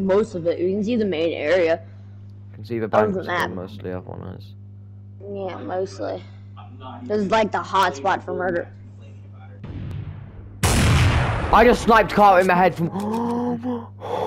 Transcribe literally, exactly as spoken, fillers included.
most of it. You can see the main area. You can see the Other bank than still that. mostly up on us. Yeah, mostly. This is like the hot spot for murder. I just sniped Carter in the head from.